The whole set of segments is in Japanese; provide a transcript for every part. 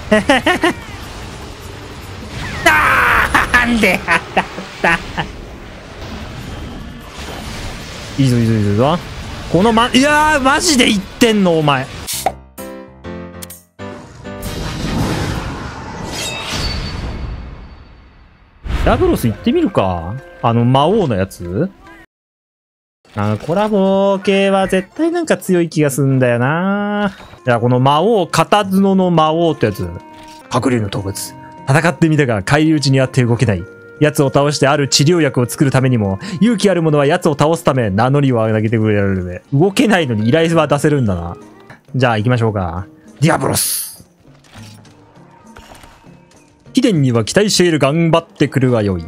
なんで当たった。いいぞいいぞいいぞ。このいやー、マジで言ってんのお前。ラブロス行ってみるか。魔王のやつ。コラボ系は絶対なんか強い気がすんだよな。いや、この魔王、片角の魔王ってやつ。白竜の動物。戦ってみたが、返り討ちにあって動けない。奴を倒してある治療薬を作るためにも、勇気ある者は奴を倒すため、名乗りを上げてくれるので、動けないのに依頼は出せるんだな。じゃあ行きましょうか。ディアブロス。貴殿には期待している。頑張ってくるがよい。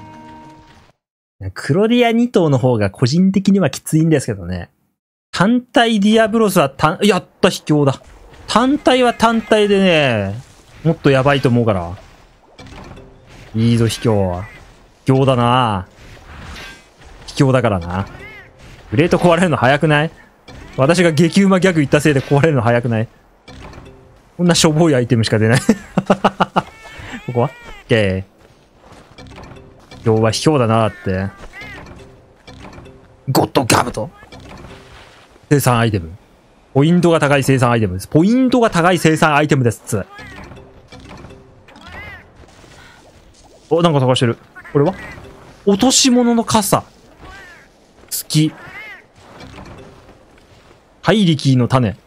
クロディア2頭の方が個人的にはきついんですけどね。単体ディアブロスはやった卑怯だ。単体は単体でね、もっとやばいと思うから。いいぞ卑怯。卑怯だな。卑怯だからな。グレート壊れるの早くない？私が激うまギャグ言ったせいで壊れるの早くない？こんなしょぼいアイテムしか出ない。ここは ?OK。今日は卑怯だなって。ゴッドガブト。生産アイテム。ポイントが高い生産アイテムです。ポイントが高い生産アイテムです。お、なんか探してる。これは落とし物の傘。好き。ハイリキーの種。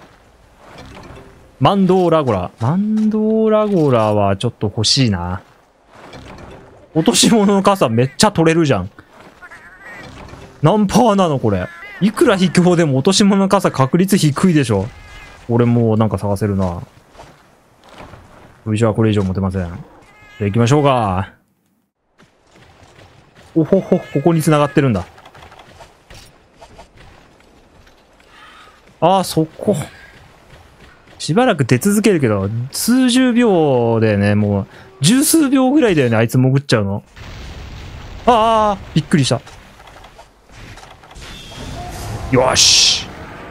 マンドーラゴラ。マンドーラゴラはちょっと欲しいな。落とし物の傘めっちゃ取れるじゃん。何パーなのこれ。いくら卑怯でも落とし物の傘確率低いでしょ。俺もうなんか探せるな。これじゃあこれ以上持てません。じゃあ行きましょうか。おほほ、ここに繋がってるんだ。ああ、そこ。しばらく出続けるけど、数十秒でね、もう、十数秒ぐらいだよね、あいつ潜っちゃうの。ああ、びっくりした。よし。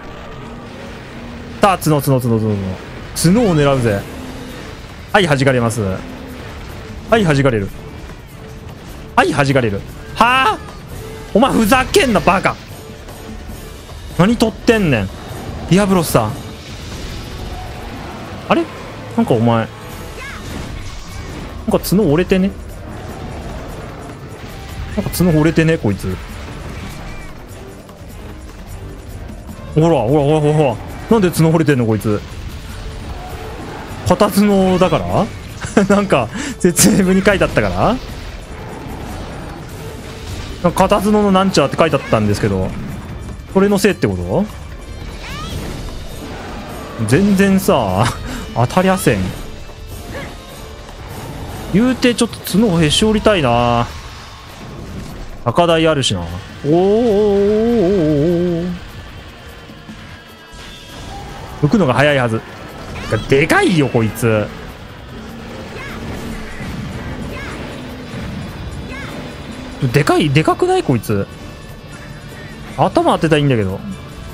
さあ、角を狙うぜ。はい、弾かれます。はい、弾かれる。はい、弾かれる。はあ、お前ふざけんな、バカ。何取ってんねん。ディアブロスさん。あれなんかお前。なんか角折れてね。なんか角折れてね、こいつ。ほら、ほら、ほら、ほら。なんで角折れてんの、こいつ。片角だからなんか、説明文に書いてあったからなんか片角のなんちゃらって書いてあったんですけど、これのせいってこと？全然さ、当たりゃせん。言うてちょっと角をへし折りたいな。高台あるしな。おー。浮くのが早いはず。でかいよこいつ。でかくないこいつ。頭当てたらいいんだけど。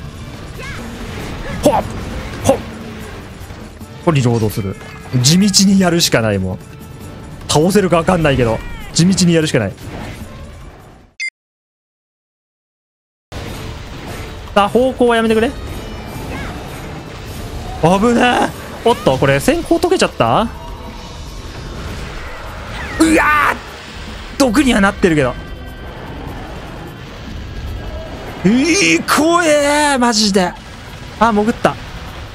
ほっほっ、これ労働する。地道にやるしかない。もう倒せるか分かんないけど地道にやるしかない。さあ方向はやめてくれ。危ねえ。おっとこれ先行解けちゃった。うわー、毒にはなってるけど。怖えーマジで。あ、潜った。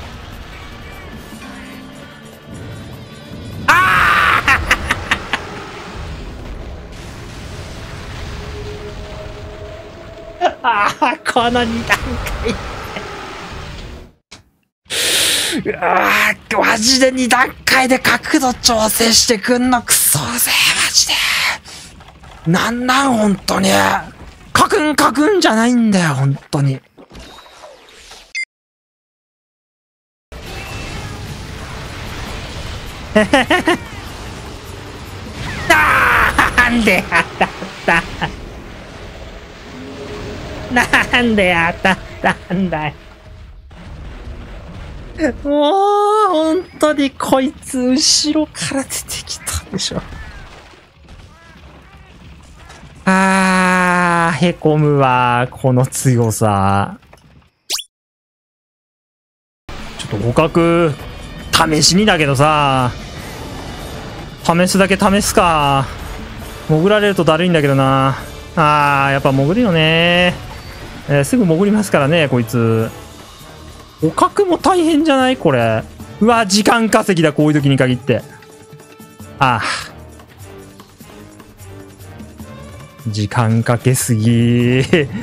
この2段階マジで2段階で角度調整してくんのクソぜマジで。なん本当にカクンじゃないんだよ本当に。なんで当たったなんで当たったんだよ。 もう、本当にこいつ後ろから出てきたでしょ。へこむわ、この強さ。ちょっと互角、試しにだけどさ、試すだけ試すか。潜られるとだるいんだけどな。やっぱ潜るよね。すぐ潜りますからね、こいつ。捕獲も大変じゃないこれ。うわ、時間稼ぎだ、こういう時に限って。時間かけすぎ。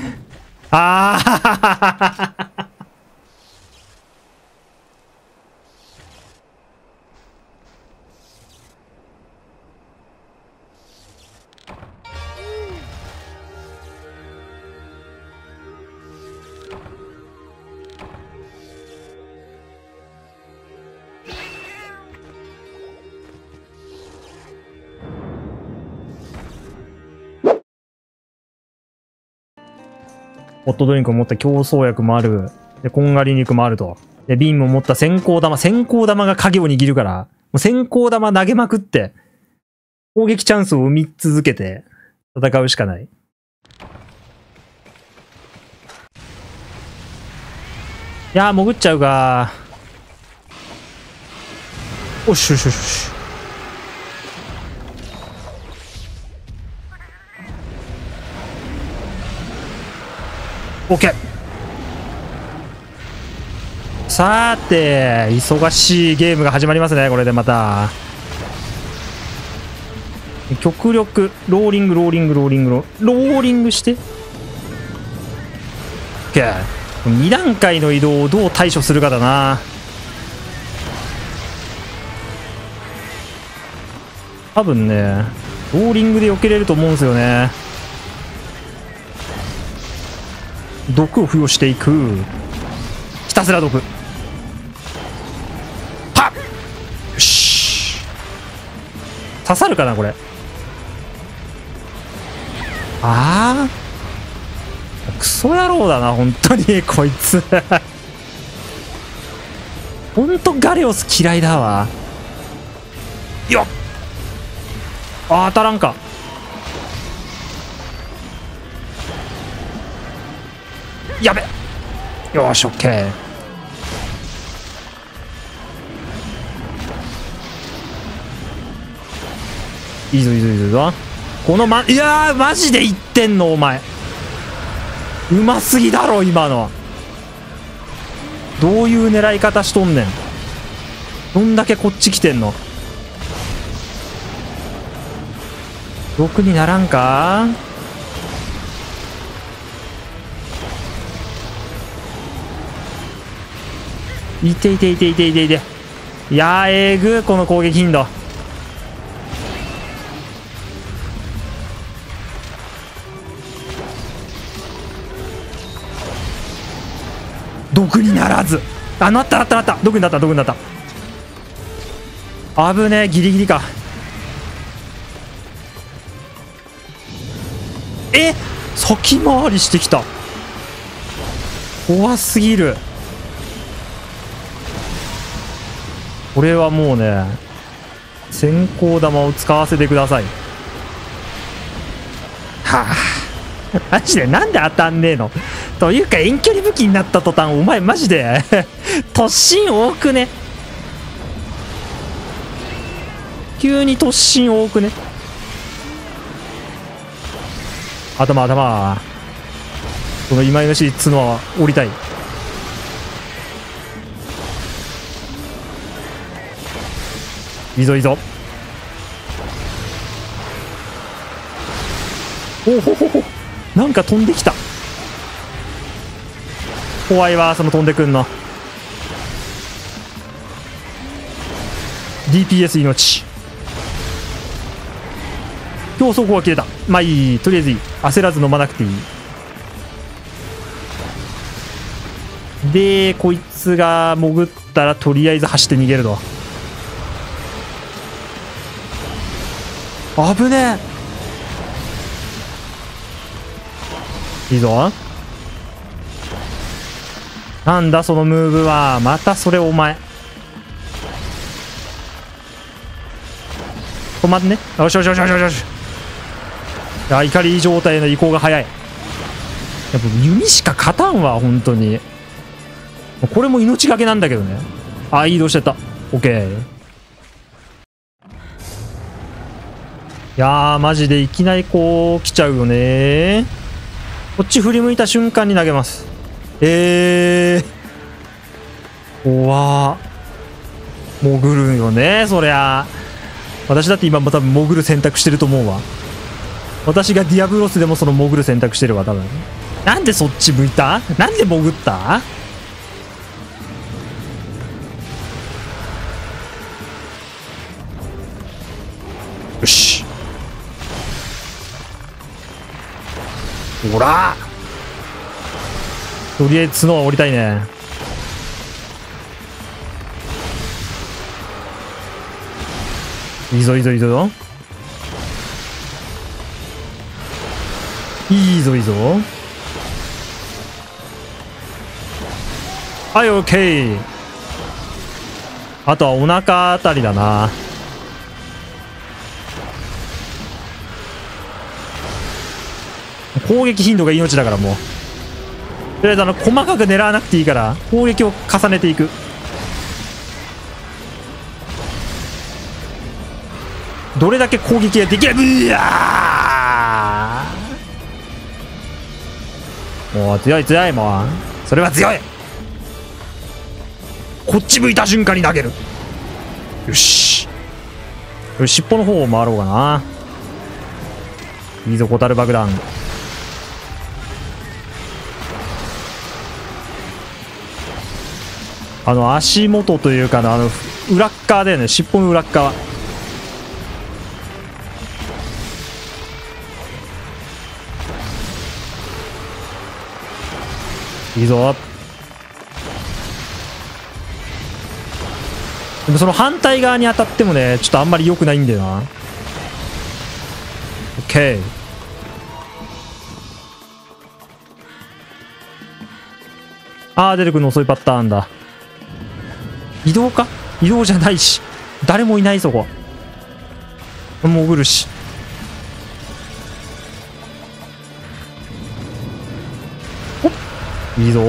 ホットドリンクを持った競争薬もある。で、こんがり肉もあると。で、瓶も持った先行玉。先行玉が影を握るから、もう先行玉投げまくって、攻撃チャンスを生み続けて、戦うしかない。いやー、潜っちゃうかー。おしよしよしよし。オッケー。さーて、忙しいゲームが始まりますね、これでまた。極力、ローリングして。オッケー。2段階の移動をどう対処するかだな。多分ね、ローリングで避けれると思うんですよね。毒を付与していく。ひたすら毒。はっよし。刺さるかなこれ。クソ野郎だな本当にこいつ。本当ガレオス嫌いだわ。よっ。当たらんか。やべ。よし、オッケー。いいぞいいぞいいぞ。このいやー、マジで言ってんのお前。うますぎだろ今の。どういう狙い方しとんねん。どんだけこっち来てんの。毒にならんか。いて。いやー、えぐこの攻撃頻度。毒にならず。なった。毒になった。危ねえ、ギリギリか。先回りしてきた。怖すぎる。これはもうね、先行玉を使わせてください。マジでなんで当たんねえの。というか遠距離武器になった途端お前マジで突進多くね。急に突進多くね。頭この今々しい角は折りたい。いいぞおほほほ。なんか飛んできた。怖いわその飛んでくんの。 DPS 命。競争は切れた。まあいい、とりあえずいい。焦らず飲まなくていい。でこいつが潜ったらとりあえず走って逃げると。危ねえ。いいぞ。 なんだそのムーブは。またそれお前。止まんね。よしよしよしよしよし。いや、怒り状態の移行が早い。やっぱ弓しか勝たんわ、本当に。これも命がけなんだけどね。あ、移動してった。オッケー。いやー、マジでいきなりこう来ちゃうよね。こっち振り向いた瞬間に投げます。怖ー。潜るよね、そりゃ。私だって今も多分潜る選択してると思うわ。私がディアブロスでもその潜る選択してるわ、多分。なんでそっち向いた？なんで潜った？よし。ほら！とりあえず角は折りたいね。いいぞいいぞいいぞ。いいぞいいぞ。はい、オッケー。あとはお腹あたりだな。攻撃頻度が命だからもう。とりあえず細かく狙わなくていいから攻撃を重ねていく。どれだけ攻撃ができる。うわー、もう強い強い。もうそれは強い。こっち向いた瞬間に投げる。よし。尻尾の方を回ろうかな。いいぞホタル爆弾。足元というか裏っ側だよね。尻尾の裏っ側。いいぞ。でもその反対側に当たってもね、ちょっとあんまり良くないんだよな。オッケー。あー、出てくるの遅いパターンだ。移動か？移動じゃないし。誰もいないそこ。潜るし。ほっ。いいぞ。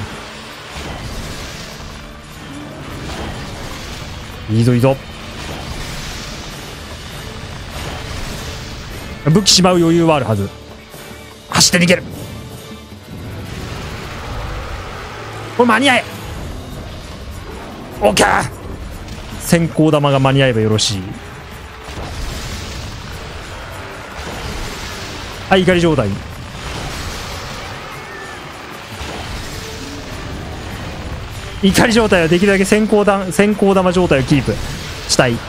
いいぞいいぞ。武器しまう余裕はあるはず。走って逃げる。これ間に合え。オッケー。先行玉が間に合えばよろしい。はい、怒り状態。怒り状態はできるだけ先行玉状態をキープしたい。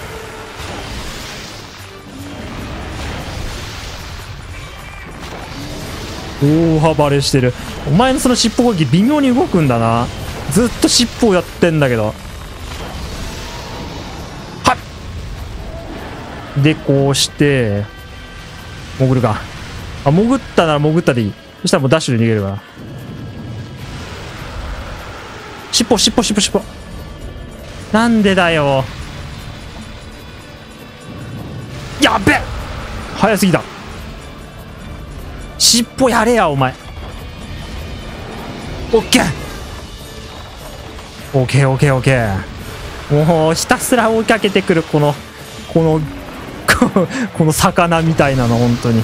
大暴れしてる。お前のその尻尾攻撃微妙に動くんだな。ずっと尻尾をやってんだけど。はっでこうして潜るか。あ、潜ったなら潜ったでいい。そしたらもうダッシュで逃げるから。尻尾。なんでだよ。やっべ、早すぎだ。尻尾やれやお前。オッケーオッケーオッケーオッケー。もうひたすら追いかけてくるこの魚みたいなの。本当に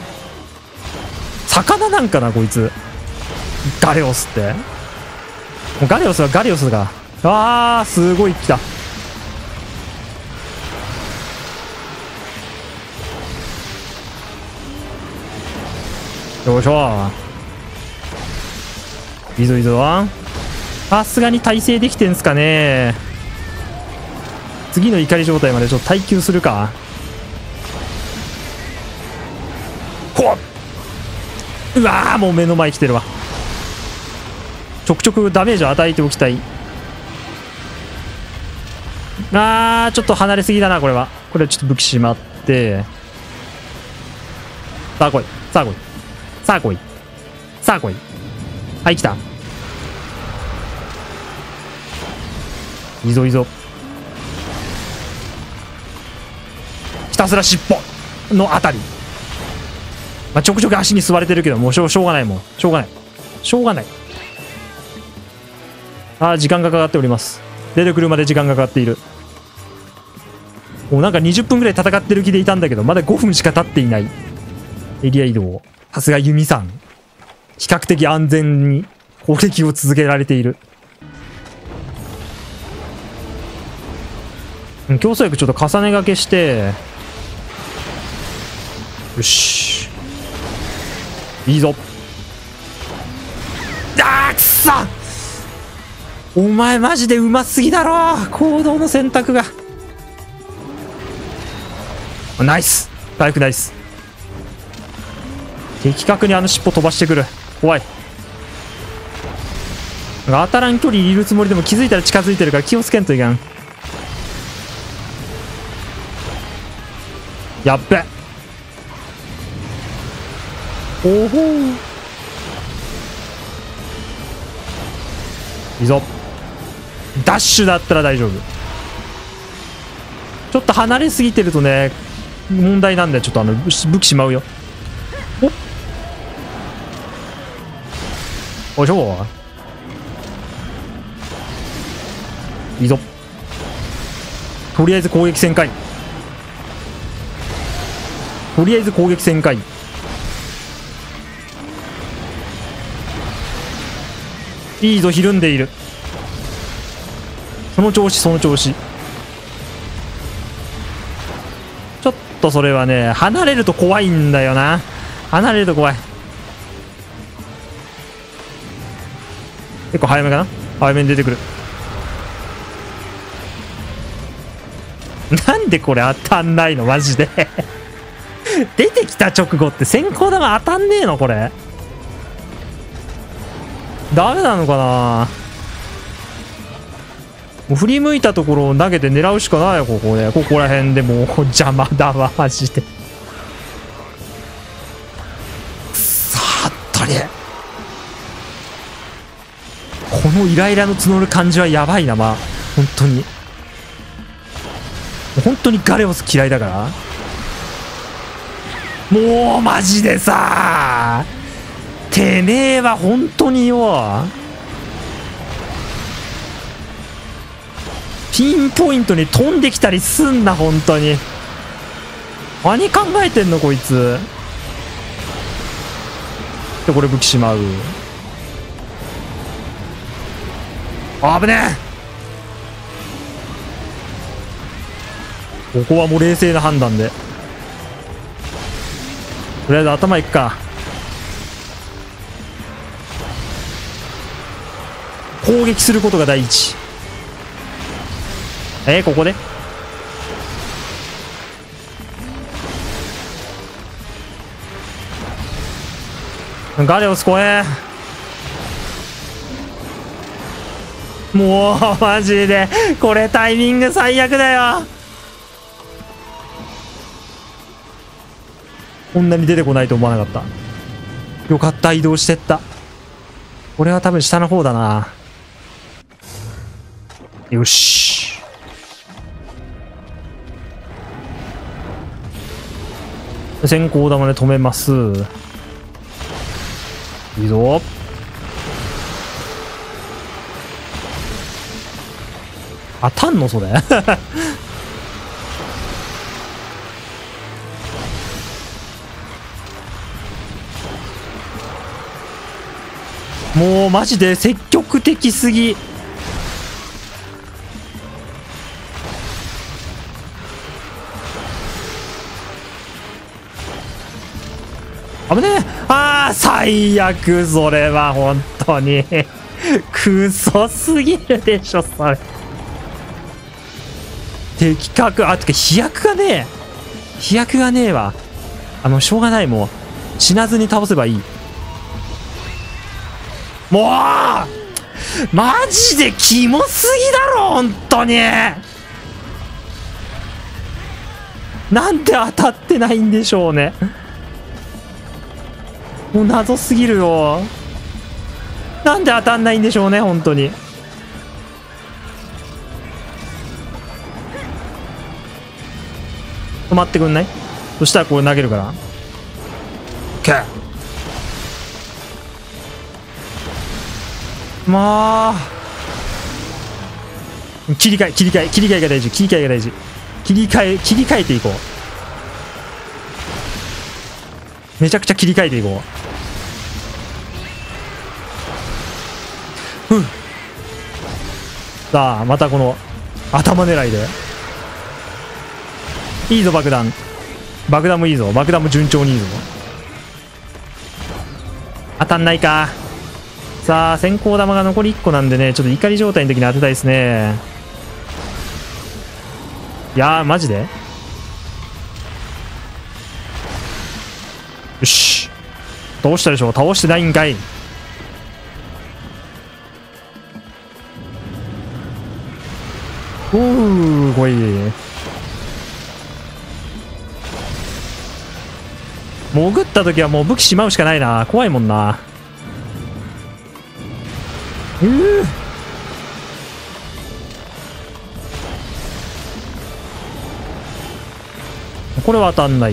魚なんかなこいつ。ガレオスって。もうガレオスはガレオスが。あー、すごい来た。よいしょ。いいぞいいぞ。さすがに耐性できてんすかね。次の怒り状態までちょっと耐久するか。ほっ。うわー、もう目の前来てるわ。ちょくちょくダメージを与えておきたい。あー、ちょっと離れすぎだなこれは。これはちょっと武器しまって。さあ来いさあ来いさあ来いさあ来い。はい、来た。 いいぞいいぞ。ひたすら尻尾のあたり。まあ、ちょくちょく足に吸われてるけど、もうしょうがないもん。しょうがない。しょうがない。ああ、時間がかかっております。出てくるまで時間がかかっている。もうなんか20分ぐらい戦ってる気でいたんだけど、まだ5分しか経っていない。エリア移動。さすがユミさん。比較的安全に攻撃を続けられている。競争薬ちょっと重ね掛けして、よし。いいぞ。あー、くそ！お前マジでうますぎだろ！行動の選択が。ナイス！回復ナイス。的確にあの尻尾飛ばしてくる。怖い。当たらん距離いるつもりでも気づいたら近づいてるから気をつけんといけん。やっべ。おほー。いいぞ。ダッシュだったら大丈夫。ちょっと離れすぎてるとね、問題なんで、ちょっと武器しまうよ。おいしょ。いいぞ。とりあえず攻撃旋回。とりあえず攻撃旋回。いいぞ、ひるんでいる。その調子、その調子。ちょっとそれはね、離れると怖いんだよな。離れると怖い。結構早めかな。早めに出てくる。なんでこれ当たんないのマジで。出てきた直後って先行玉当たんねえのこれ。ダメなのかな。もう振り向いたところを投げて狙うしかないよ、ここで。ここら辺でもう邪魔だわ、マジで。くそーっとり。このイライラの募る感じはやばいな、まあ。本当に。本当にガレオス嫌いだから。もうマジでさー。てめえは本当によ。ピンポイントに飛んできたりすんな、本当に。何考えてんのこいつ。でこれ武器しまう。危ねえ。ここはもう冷静な判断でとりあえず頭いくか。攻撃することが第一。ここでガレオス怖え。もうマジでこれタイミング最悪だよ。こんなに出てこないと思わなかった。よかった、移動してった。これは多分下の方だな。よし。先行玉で止めます。いいぞ。当たんのそれ。もうマジで積極的すぎ。危ねえ。ああ最悪。それは本当にクソすぎるでしょそれ。的確。あ、てか飛躍がねえ。飛躍がねえわ。しょうがない。もう死なずに倒せばいい。もうマジでキモすぎだろ本当に。なんで当たってないんでしょうね。もう謎すぎるよ。なんで当たんないんでしょうね本当に。 止まってくんない？そしたらこれ投げるから。オッケー。まあ切り替えが大事。切り替えていこう。めちゃくちゃ切り替えていこう。さあまたこの頭狙いでいいぞ。爆弾もいいぞ。爆弾も順調にいいぞ。当たんないか。さあ先行玉が残り1個なんでね、ちょっと怒り状態の時に当てたいですね。いやーマジでよし、倒したでしょ。倒してないんかい。おーこい。潜った時はもう武器しまうしかないな。怖いもんな。これは当たんない。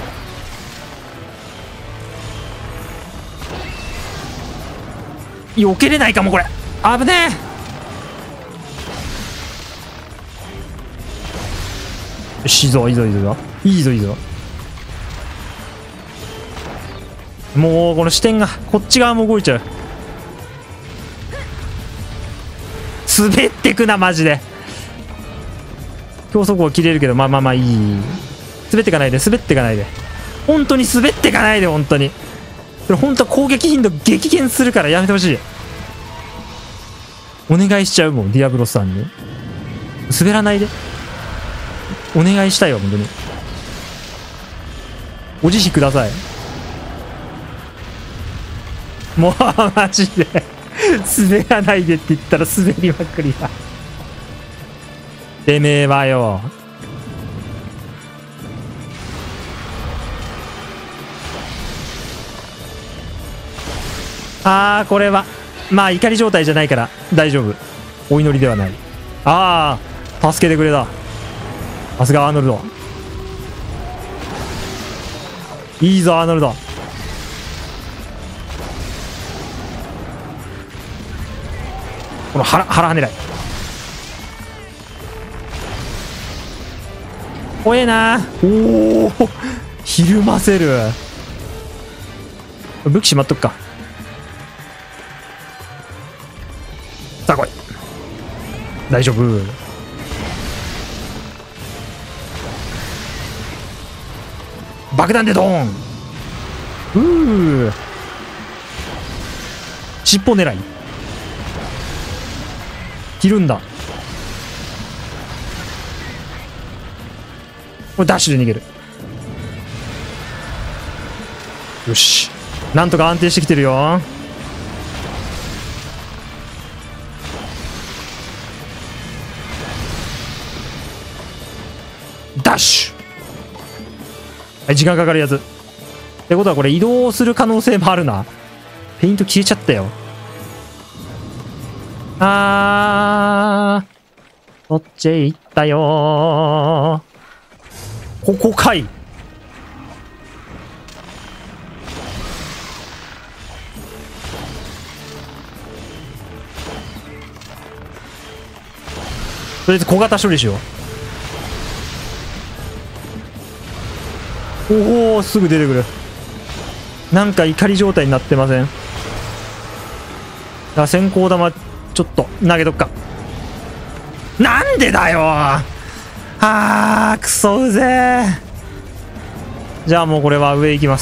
避けれないかもこれ。危ねえ。よし、いいぞ。もうこの視点がこっち側も動いちゃう。滑ってくなマジで。競速を切れるけど、まあいい。滑ってかないで本当に滑ってかないで。本当にそれ本当攻撃頻度激減するからやめてほしい。お願いしちゃうもんディアブロスさんに。滑らないでお願いしたいよ本当に。お慈悲ください。もうマジで滑らないでって言ったら滑りまくりだ。てめえはよ。これはまあ怒り状態じゃないから大丈夫。お祈りではない。助けてくれた。さすがアーノルド。いいぞアーノルド。この腹狙い怖えな。おおひるませる。武器しまっとくか。さあ来い。大丈夫。爆弾でドーン。尻尾狙い切るんだ。これダッシュで逃げる。よし、なんとか安定してきてるよ。ダッシュ。はい、時間かかるやつってことはこれ移動する可能性もあるな。ペイント消えちゃったよ。そっちへ行ったよ。ここかい。とりあえず小型処理しよう。おおすぐ出てくる。なんか怒り状態になってません？だから先行玉ちょっと投げとくか。なんでだよ。クソうぜえ。じゃあもうこれは上行きます。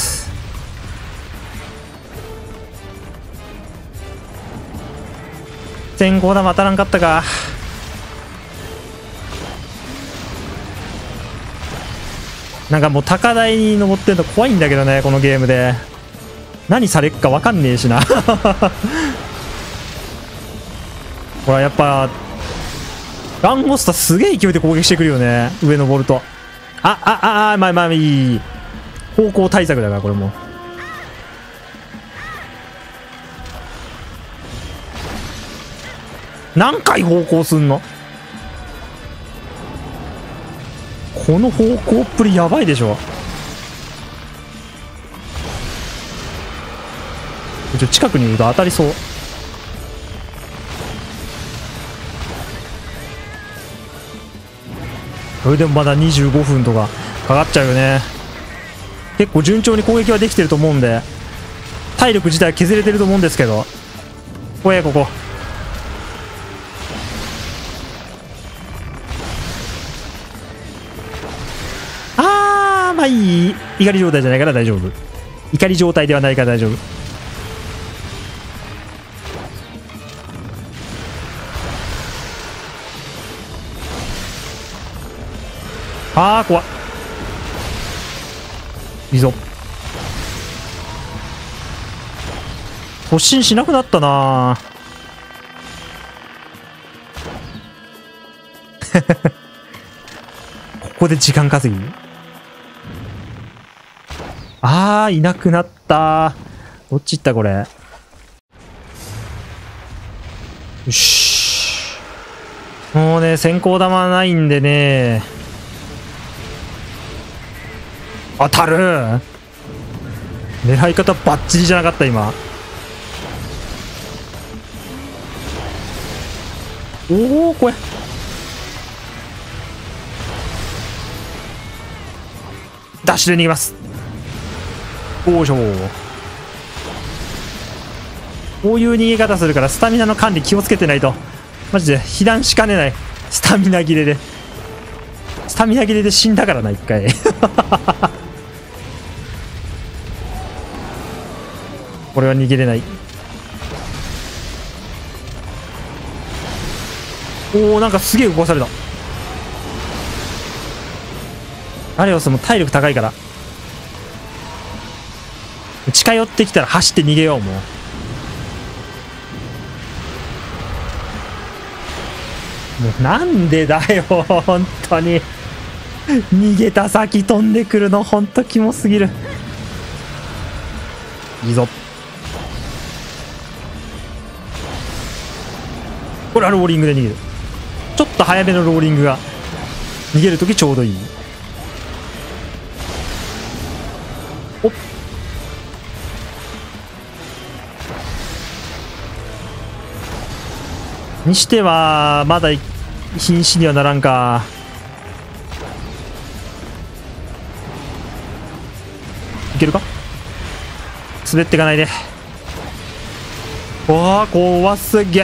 先行玉当たらんかったか。なんかもう高台に登ってると怖いんだけどねこのゲームで。何されっか分かんねえしなほらやっぱランゴスタすげえ勢いで攻撃してくるよね。上登るとまあいい方向対策だからこれも。何回方向すんの。 この方向っぷりやばいでしょ。近くにいると当たりそう。それでもまだ25分とかかかっちゃうよね。結構順調に攻撃はできてると思うんで、体力自体削れてると思うんですけど。ここ。まあいい。怒り状態じゃないから大丈夫。怒り状態ではないから大丈夫。怖っ。いいぞ。突進しなくなったなここで時間稼ぎ。いなくなった。どっち行ったこれ。よし。もうね、先行玉ないんでね。当たる。狙い方バッチリじゃなかった今。これダッシュで逃げます。おーしょー。こういう逃げ方するからスタミナの管理気をつけてないとマジで被弾しかねない。スタミナ切れで死んだからな一回これは逃げれない。なんかすげえ動かされた。アレオスも体力高いから近寄ってきたら走って逃げよう。もうなんでだよ本当に逃げた先飛んでくるの本当キモすぎる。いいぞ。これはローリングで逃げる。ちょっと早めのローリングが逃げるときちょうどいい。にしてはまだ瀕死にはならんか。いけるか。滑っていかないで。怖すげえ。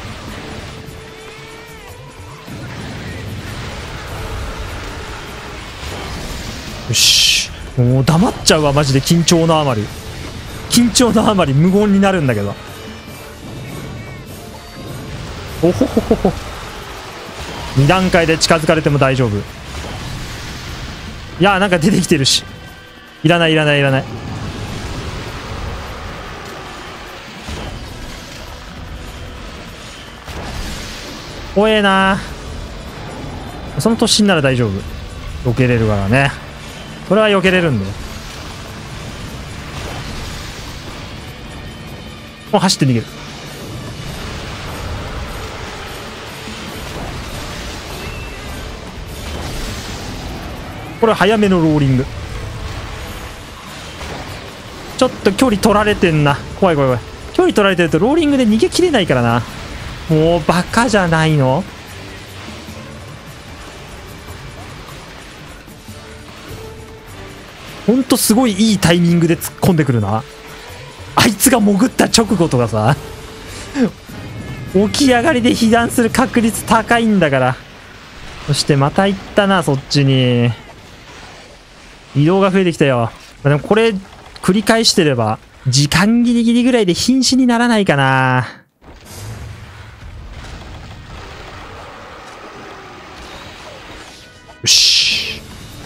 よし、もう黙っちゃうわマジで。緊張のあまり無言になるんだけど。おほほほほ。2段階で近づかれても大丈夫。いやなんか出てきてるし。いらない。怖えな。その突進なら大丈夫。避けれるからね。それは避けれるんで。もう走って逃げる。これは早めのローリング。ちょっと距離取られてんな。怖い。距離取られてるとローリングで逃げきれないからな。もうバカじゃないの。ほんとすごいいいタイミングで突っ込んでくるな。あいつが潜った直後とかさ起き上がりで被弾する確率高いんだから。そしてまた行ったな、そっちに。移動が増えてきたよ。でもこれ繰り返してれば時間ギリギリぐらいで瀕死にならないかな。よし、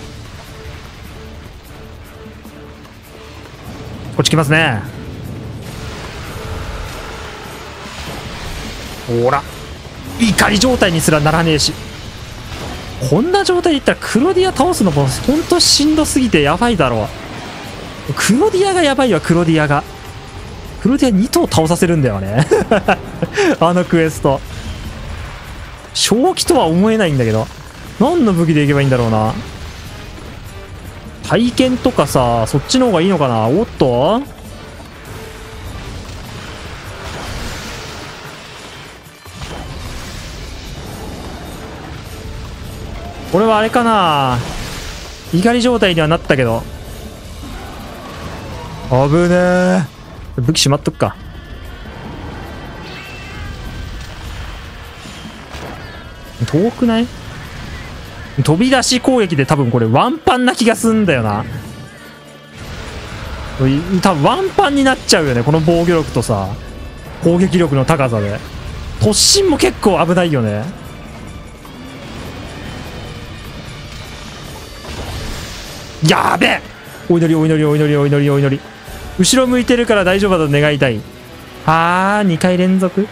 こっち来ますね。ほら怒り状態にすらならねえし。こんな状態でいったらクロディア倒すのもほんとしんどすぎてやばいだろう。クロディアがやばいわ。クロディア2頭倒させるんだよねあのクエスト正気とは思えないんだけど、何の武器でいけばいいんだろうな。 体験とかさ、そっちの方がいいのかな。おっと、これはあれかな。怒り状態にはなったけど。危ねえ。武器しまっとくか。遠くない？飛び出し攻撃で多分これワンパンな気がすんだよな。多分ワンパンになっちゃうよね、この防御力とさ攻撃力の高さで。突進も結構危ないよね。やべえ。お祈りお祈りお祈りお祈りお祈り。後ろ向いてるから大丈夫だと願いたい。あー、2回連続。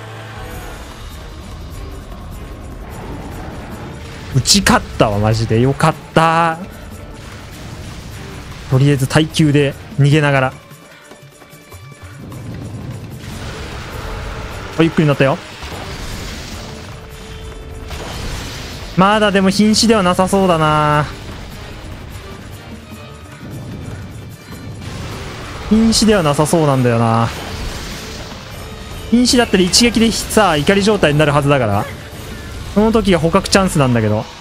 打ち勝ったわ、マジでよかった。とりあえず耐久で逃げながら。ゆっくりになったよ。まだでも瀕死ではなさそうだな。瀕死ではなさそうなんだよな。瀕死だったら一撃でさ怒り状態になるはずだから、その時が捕獲チャンスなんだけど、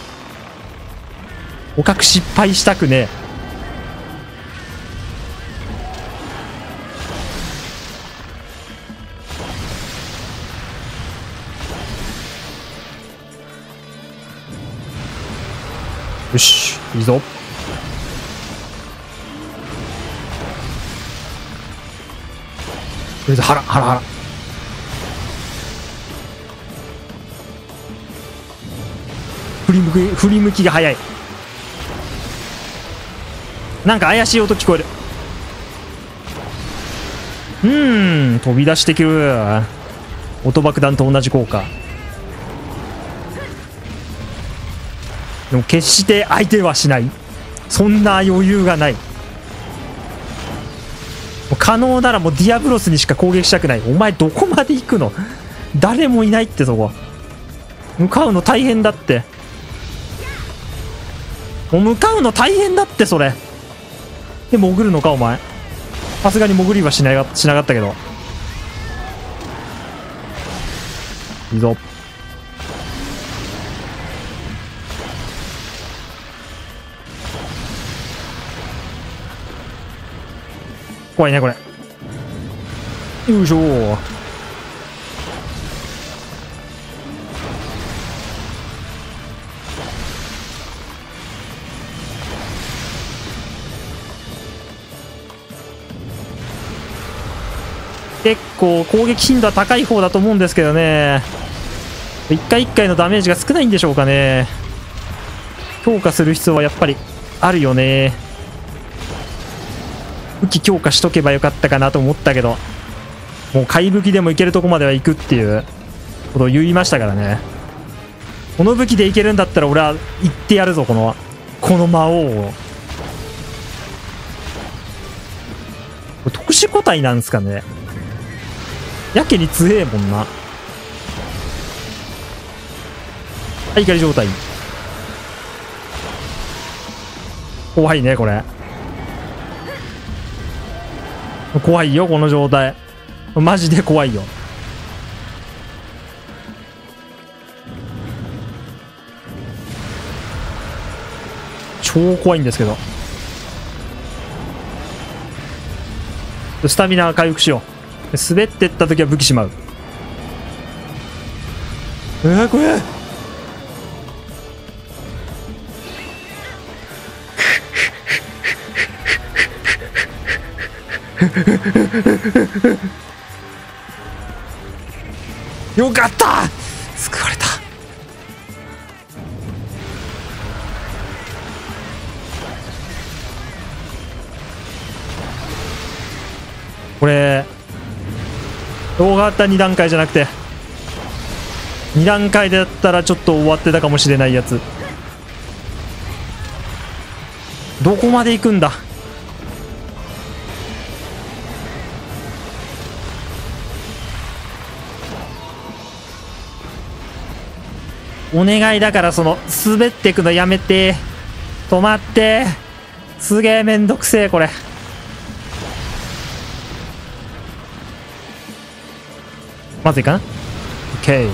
捕獲失敗したくねえ。よし、いいぞ。とりあえず腹振り向きが早い。なんか怪しい音聞こえる。飛び出してくる。音爆弾と同じ効果。でも決して相手はしない。そんな余裕がない。可能ならもうディアブロスにしか攻撃したくない。お前どこまで行くの？誰もいないって。そこ向かうの大変だって。もう向かうの大変だって。それで潜るのかお前。さすがに潜りはしなかったけど。いいぞ。怖いねこれ。よいしょ。結構攻撃頻度は高い方だと思うんですけどね。一回一回のダメージが少ないんでしょうかね。強化する必要はやっぱりあるよね。武器強化しとけばよかったかなと思ったけど、もう怪武器でもいけるとこまでは行くっていうことを言いましたからね。この武器でいけるんだったら俺は行ってやるぞ、この魔王を。これ特殊個体なんですかね。やけに強えもんな。はい、怒り状態。怖いねこれ。怖いよこの状態。マジで怖いよ。超怖いんですけど。スタミナ回復しよう。滑ってった時は武器しまう。これよかった、救われた。これ動画あった2段階じゃなくて2段階でだったらちょっと終わってたかもしれないやつ。どこまで行くんだ。お願いだから、その滑ってくのやめて。止まって。 すげえめんどくせえ、これ。まずいかな？ OK。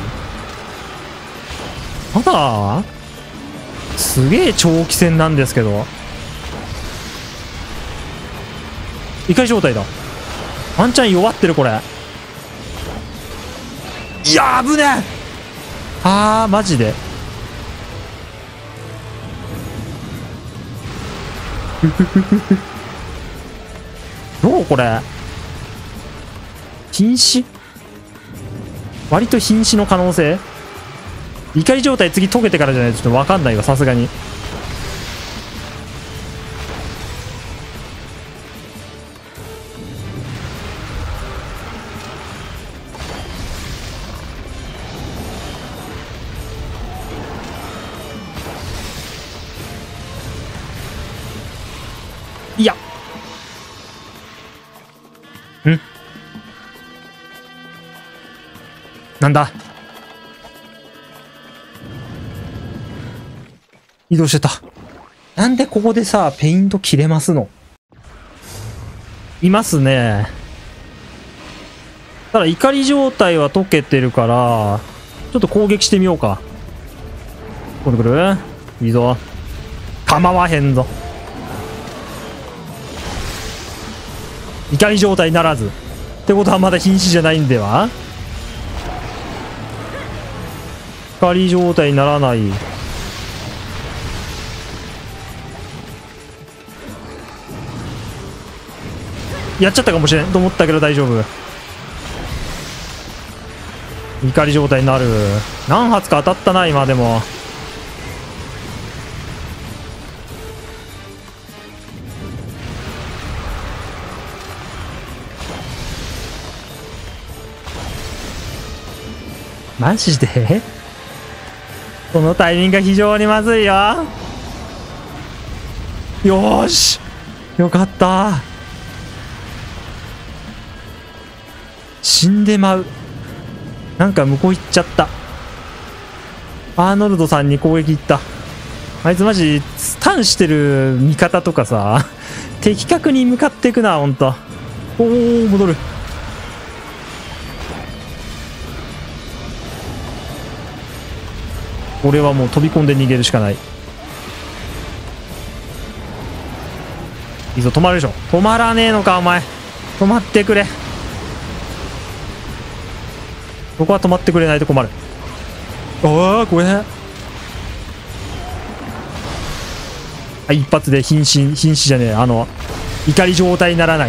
まだすげえ長期戦なんですけど。怒り状態だ。ワンチャン弱ってる、これ。いやー、危ねえ。あー、マジで。どうこれ。瀕死？割と瀕死の可能性？怒り状態次解けてからじゃないとちょっと分かんないわ、さすがに。いや。なんだ？移動してた。なんでここでさ、ペイント切れますの？いますね。ただ怒り状態は解けてるから、ちょっと攻撃してみようか。今度来る？いいぞ。構わへんぞ。怒り状態ならず。ってことはまだ瀕死じゃないんでは？怒り状態にならない。やっちゃったかもしれんと思ったけど大丈夫。怒り状態になる。何発か当たったな、今でも。マジで？このタイミングが非常にまずいよ。よーし、よかった。死んでまう。なんか向こう行っちゃった。アーノルドさんに攻撃行った。あいつマジスタンしてる味方とかさ、的確に向かっていくな、ほんと。おー、戻る。俺はもう飛び込んで逃げるしかない。いいぞ、止まるでしょ。止まらねえのか、お前。止まってくれ。ここは止まってくれないと困る。ああ、これ。あ、一発で瀕死じゃねえ。怒り状態にならない。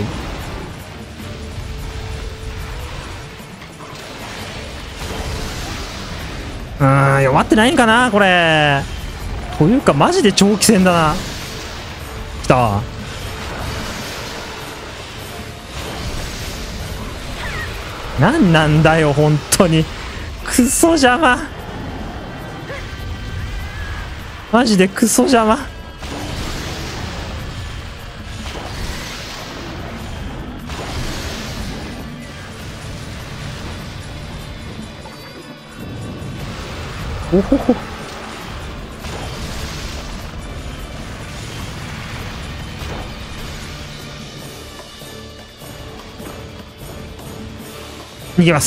弱ってないんかな、これ。というか、マジで長期戦だな。来た。なんなんだよ、本当に。クソ邪魔。マジでクソ邪魔。おほほ。逃げます。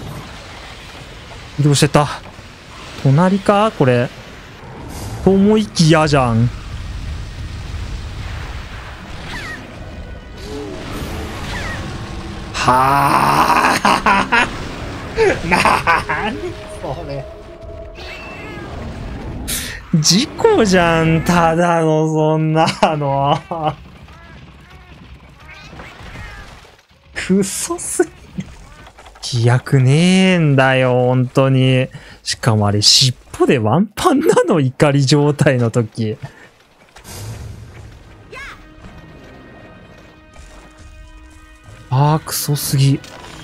移動してた。隣かこれ。と思いきやじゃん。はあ。なにそれ。事故じゃん、ただの、そんなの。クソすぎる。飛躍ねえんだよ、本当に。しかもあれ、尻尾でワンパンなの、怒り状態の時。あー、クソすぎ。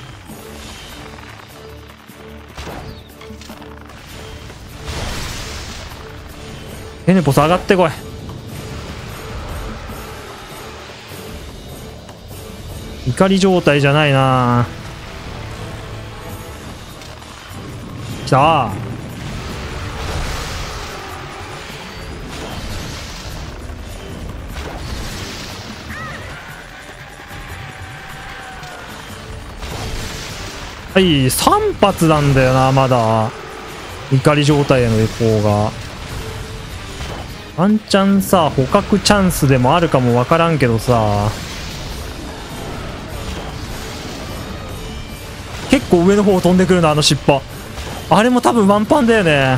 テネポス上がってこい。怒り状態じゃないな。来た。 はい、3発なんだよな、まだ。怒り状態へのエコーが。ワンチャンさ、捕獲チャンスでもあるかもわからんけどさ。結構上の方飛んでくるな、あの尻尾。あれも多分ワンパンだよね。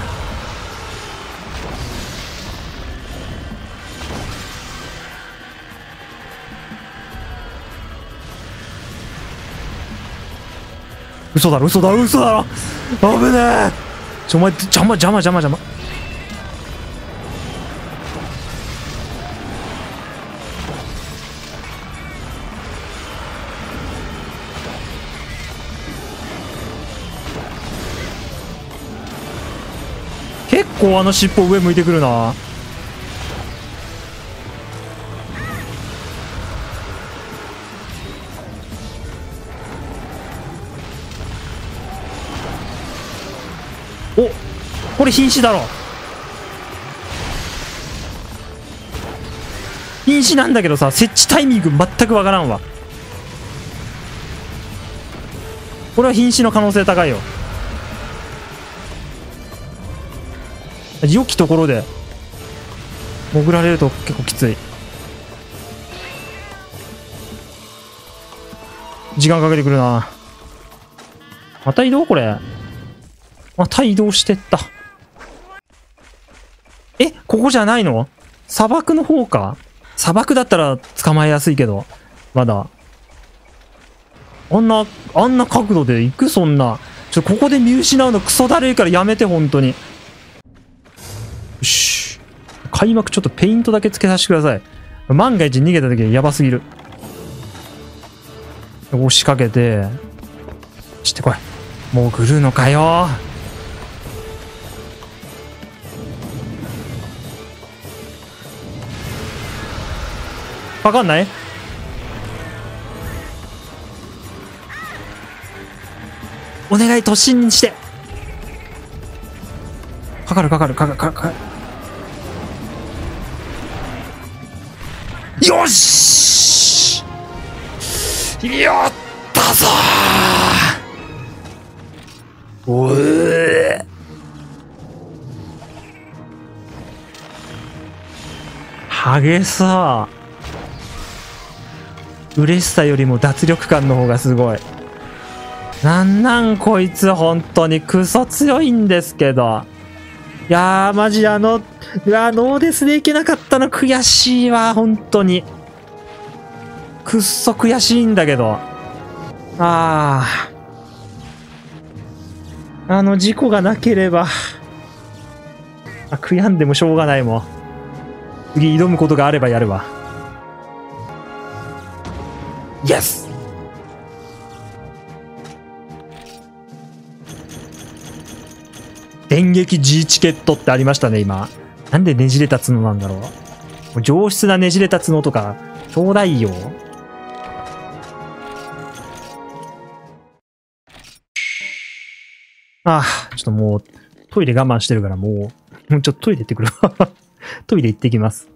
嘘だろ、嘘だろ、嘘だろ。危ねえ。お前、邪魔、邪魔、邪魔、邪魔。結構あの尻尾上向いてくるな。お、これ瀕死だろ。瀕死なんだけどさ、設置タイミング全くわからんわ。これは瀕死の可能性高いよ。良きところで潜られると結構きつい。時間かけてくるな。また移動これ。また移動してった。え、ここじゃないの？砂漠の方か？砂漠だったら捕まえやすいけど。まだ。あんな角度で行く？そんな。ここで見失うのクソだるいからやめて、本当に。よし。開幕ちょっとペイントだけつけさせてください。万が一逃げた時はやばすぎる。押しかけて。してこい。潜るのかよ。わかんない？お願い、突進して。かかる。よし！やったぞー！おえー。激さ。嬉しさよりも脱力感の方がすごい。なんこいつ本当にクソ強いんですけど。いやーマジノーデスでいけなかったの悔しいわ、本当に。くっそ悔しいんだけど。事故がなければ。悔やんでもしょうがないもん。次挑むことがあればやるわ。イエス！電撃 G チケットってありましたね、今。なんでねじれた角なんだろう。上質なねじれた角とか、ちょうだいよ。ちょっともう、トイレ我慢してるからもうちょっとトイレ行ってくる。トイレ行ってきます。